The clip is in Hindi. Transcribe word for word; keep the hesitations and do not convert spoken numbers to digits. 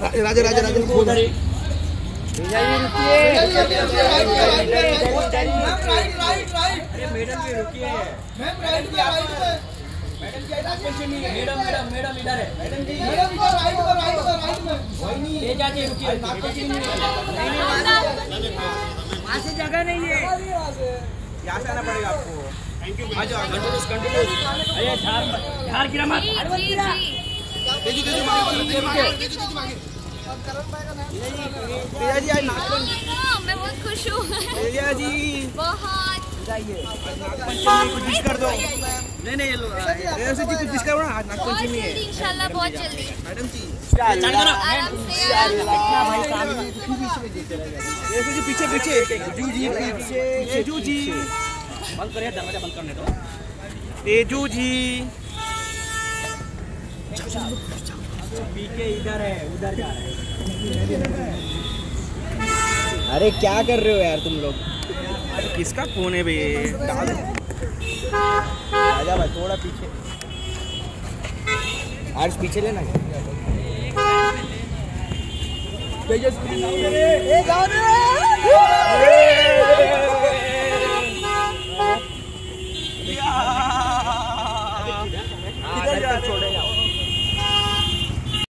राजा राजा राजा उधर ही तेजा जी रुकिए राइट राइट राइट अरे मैडम जी रुकिए मैम राइट पे राइट पे madam ji Nagpanchami madam madam madam इधर है मैडम जी मैडम इधर राइट पे राइट पे राइट में कोई नहीं तेजा जी रुकिए नागपंचमी नहीं नहीं वहां से जगह नहीं है यहाँ से आना पड़ेगा आपको थैंक यू आ जाओ कंटिन्यूस कंटिन्यूस अरे झार झार गिरा मत तेजी तेजी मांगे तेजी मांगे तेजी मांगे तेजा जी आज नागपंचमी मैं बहुत खुश हूँ तेजा जी बहुत जाइए नागपंचमी कुछ विश कर दो नहीं नहीं ये लो तेजा जी कुछ विश करो ना आज नागपंचमी है इंशाल्लाह बहुत जल्दी मैडम जी आराम से तेजा जी पीछे पीछे तेजू जी पीछे तेजू जी बंद करिए दरवाजा बंद करने दो तेजू जी पीके इधर है उधर जा रहे हैं अरे क्या कर रहे हो यार तुम लोग किसका फोन है भाई राजा भाई थोड़ा पीछे आज पीछे लेना तेजस्वी